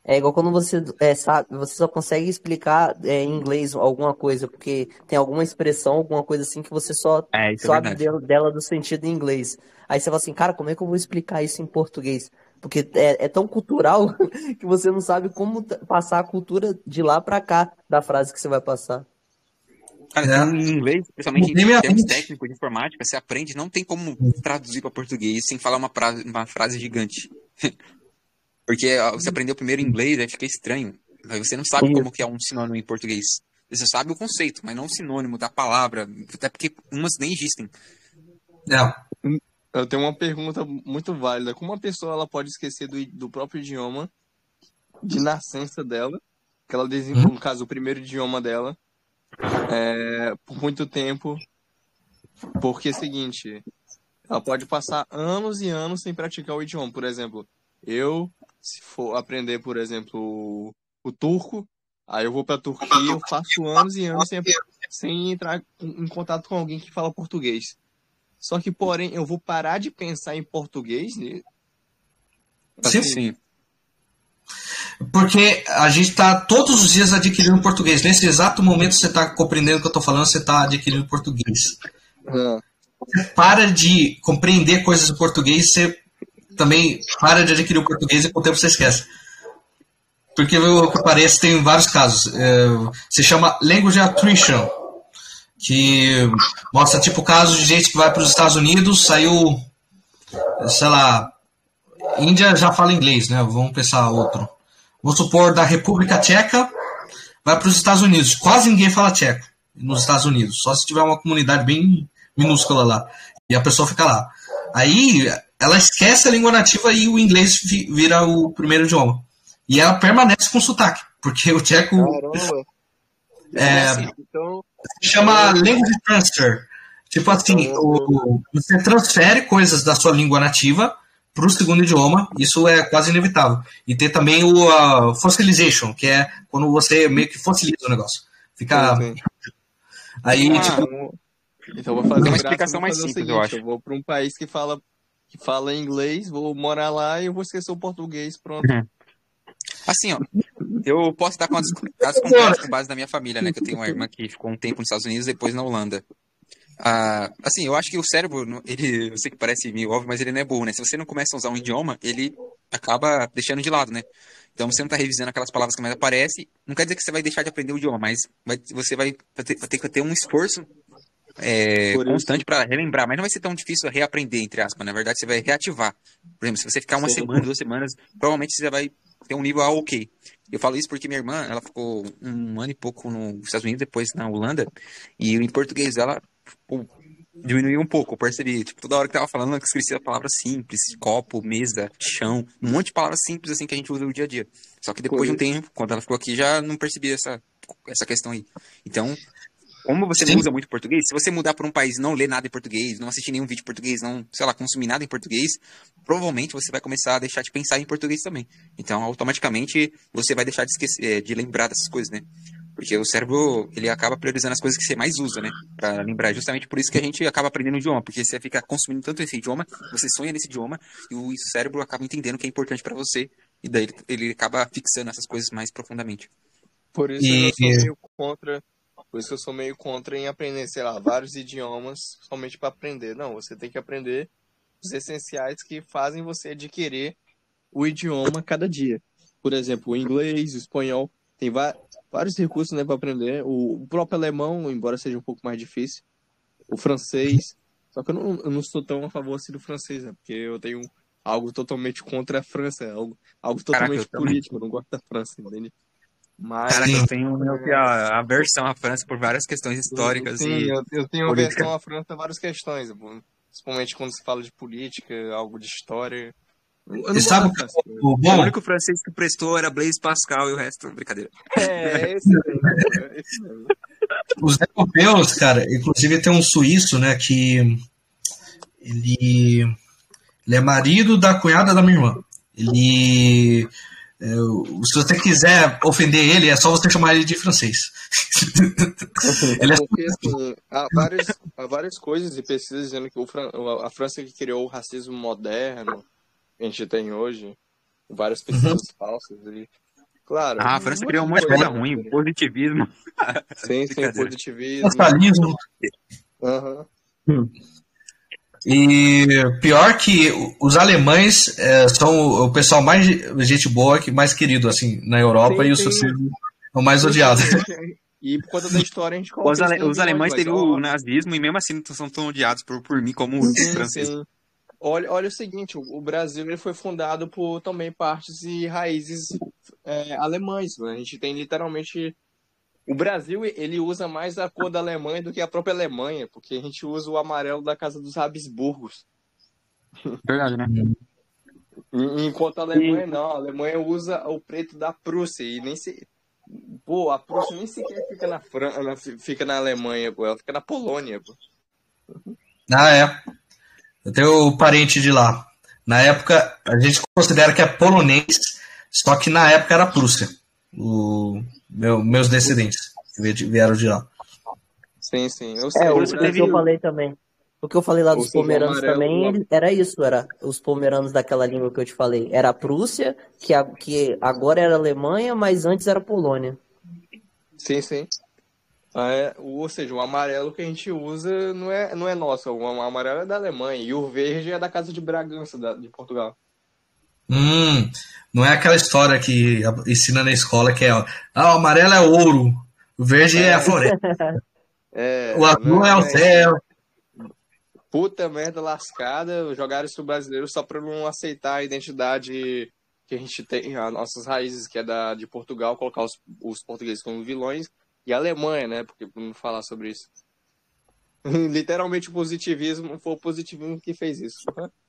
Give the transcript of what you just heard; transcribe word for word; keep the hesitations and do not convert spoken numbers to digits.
É igual quando você é, sabe, você só consegue explicar é, em inglês alguma coisa, porque tem alguma expressão, alguma coisa assim que você só É, isso é sabe verdade. dela, dela do sentido em inglês. Aí você fala assim, cara, como é que eu vou explicar isso em português? Porque é, é tão cultural que você não sabe como t- passar a cultura de lá pra cá da frase que você vai passar. Cara, tem É, um em inglês, principalmente em mudei minha termos mente. técnicos de informática, você aprende, não tem como traduzir para português sem falar uma frase, uma frase gigante. Porque ó, você aprendeu primeiro inglês, aí fica estranho. Aí você não sabe como que é um sinônimo em português. Você sabe o conceito, mas não o sinônimo da palavra, até porque umas nem existem. É. Hum, Eu tenho uma pergunta muito válida. Como uma pessoa ela pode esquecer do, i- do próprio idioma de nascença dela, que ela Hum. desenvolveu, no caso, o primeiro idioma dela, é, por muito tempo? Porque é o seguinte, ela pode passar anos e anos sem praticar o idioma. Por exemplo, eu, se for aprender, por exemplo, o, o turco, aí eu vou para a Turquia, eu passo anos e anos sem, sem entrar em em contato com alguém que fala português. Só que, porém, eu vou parar de pensar em português, né? Sim, Assim, Sim. porque a gente está todos os dias adquirindo português. Nesse exato momento você está compreendendo o que eu estou falando, você está adquirindo português. ah, Você para de compreender coisas em português, você também para de adquirir o português e com o tempo você esquece. Porque, o que parece, tem vários casos. É, se chama Language Attrition, que mostra tipo casos de gente que vai para os Estados Unidos, saiu, sei lá, Índia já fala inglês, né? Vamos pensar outro. Vamos supor da República Tcheca, vai para os Estados Unidos. Quase ninguém fala tcheco nos Estados Unidos, só se tiver uma comunidade bem minúscula lá. E a pessoa fica lá. Aí ela esquece a língua nativa e o inglês vira o primeiro idioma. E ela permanece com sotaque, porque o tcheco caramba. É assim, ó. Então, se então chama eu, language transfer. Tipo assim, então eu, o, você transfere coisas da sua língua nativa para o segundo idioma, isso é quase inevitável. E tem também o uh, fossilization, que é quando você meio que fossiliza o negócio. sim, Fica. sim. Tem Aí, uma, tipo, Então, então eu vou tem fazer uma graça, eu explicação vou mais fazer o simples, eu seguinte, acho. eu vou para um país que fala que fala inglês, vou morar lá e eu vou esquecer o português, pronto. Assim, ó, eu posso dar casos casos concretos com base na minha família, né? Que eu tenho uma irmã que ficou um tempo nos Estados Unidos e depois na Holanda. Ah, assim, eu acho que o cérebro, no- ele, eu sei que parece meio óbvio, mas ele não é burro, né? Se você não começa a usar um idioma, ele acaba deixando de lado, né? Então você não tá revisando aquelas palavras que mais aparecem. Não quer dizer que você vai deixar de aprender o idioma, mas vai- você vai ter, vai ter que ter um esforço é, Por isso, constante para relembrar. Mas não vai ser tão difícil reaprender, entre aspas. Na verdade, você vai reativar. Por exemplo, se você ficar uma sim, semana, duas semanas, provavelmente você já vai ter um nível ah, ok. Eu falo isso porque minha irmã, ela ficou um ano e pouco nos Estados Unidos, depois na Holanda, e em português dela pô, diminuiu um pouco. Eu percebi, tipo, toda hora que tava falando, ela esquecia palavras simples, copo, mesa, chão, um monte de palavras simples assim que a gente usa no dia a dia. Só que por depois de um isso. tempo, quando ela ficou aqui, já não percebi essa, essa questão aí. Então, como você não sim, usa muito português, se você mudar para um país e não ler nada em português, não assistir nenhum vídeo em português, não, sei lá, consumir nada em português, provavelmente você vai começar a deixar de pensar em português também. Então, automaticamente, você vai deixar de esquecer, eh, de lembrar dessas coisas, né? Porque o cérebro, ele acaba priorizando as coisas que você mais usa, né? Pra lembrar. É justamente por isso que a gente acaba aprendendo o idioma, porque você fica consumindo tanto esse idioma, você sonha nesse idioma, e o cérebro acaba entendendo o que é importante para você, e daí ele, ele acaba fixando essas coisas mais profundamente. Por isso eu e, sou meio contra, por isso eu sou meio contra em aprender, sei lá, vários idiomas somente para aprender. Não, você tem que aprender os essenciais que fazem você adquirir o idioma cada dia. Por exemplo, o inglês, o espanhol, tem va- vários recursos, né, para aprender. O, o próprio alemão, embora seja um pouco mais difícil, o francês. Só que eu não, eu não sou tão a favor assim do francês, né? Porque eu tenho algo totalmente contra a França, algo, algo Caraca, eu totalmente também. político, eu não gosto da França, entende? Mas, Caraca, sim, eu tenho meio que a aversão à França por várias questões históricas sim, e eu, eu tenho políticas. aversão à França a várias questões, pô. Principalmente quando se fala de política, algo de história. Eu e não gosto sabe da o que é França. o O bom? único francês que prestou era Blaise Pascal e o resto, brincadeira. É, é esse mesmo, pô, é esse mesmo. Os europeus, cara, inclusive tem um suíço, né, que ele, ele é marido da cunhada da minha irmã. Ele é, se você quiser ofender ele, é só você chamar ele de francês. É Ele é porque, assim, há várias, há várias coisas e pesquisas dizendo que o Fran- a França que criou o racismo moderno que a gente tem hoje, várias pesquisas falsas. Claro, Ah, a um França monte criou um de monte de coisa, coisa né? ruim, positivismo. Sim, sim, Brincadeira. positivismo. Socialismo. Aham. E pior que os alemães é, são o pessoal mais gente boa, que mais querido assim na Europa, Sim, e os sim, franceses são mais sim, odiados. sim. a gente- E por conta da história a gente Os, coloca isso ale- como os vilões, alemães mas teve o ó, nazismo e mesmo assim não são tão odiados por, por mim como os sim, franceses. sim. Olha, olha o seguinte, o o Brasil ele foi fundado por também partes e raízes é, alemães, né? A gente tem literalmente o Brasil ele usa mais a cor da Alemanha do que a própria Alemanha, porque a gente usa o amarelo da Casa dos Habsburgos. Verdade, né? En- Enquanto a E Alemanha não, a Alemanha usa o preto da Prússia e nem se pô, a Prússia nem sequer fica na Fran... na- fica na Alemanha, pô, ela fica na Polônia, pô. Ah, é. Eu tenho parente de lá. Na época, a gente considera que é polonês, só que na época era Prússia. O, meu, meus descendentes que vieram de lá. Sim, sim. Ou É, seja, o o, Prússia o que teve eu Brasil, o. falei também. O que eu falei lá ou dos seja, o pomeranos amarelo, também, o ele- era isso, era os pomeranos daquela língua que eu te falei. Era a Prússia, que, a- que agora era Alemanha, mas antes era Polônia. sim, sim. Ah, é, ou seja, o amarelo que a gente usa não é, não é nosso, o amarelo é da Alemanha e o verde é da Casa de Bragança, da- de Portugal. Hum, não é aquela história que ensina na escola que é, ó, ah, o amarelo é ouro, o verde é a É, floresta, o é, não azul é, é o não é isso, céu. não. Puta merda lascada, jogaram isso pro brasileiro só pra não aceitar a identidade que a gente tem, as nossas raízes, que é da, de Portugal, colocar os, os portugueses como vilões, e a Alemanha, né? Porque pra não falar sobre isso. Literalmente o positivismo foi o positivismo que fez isso.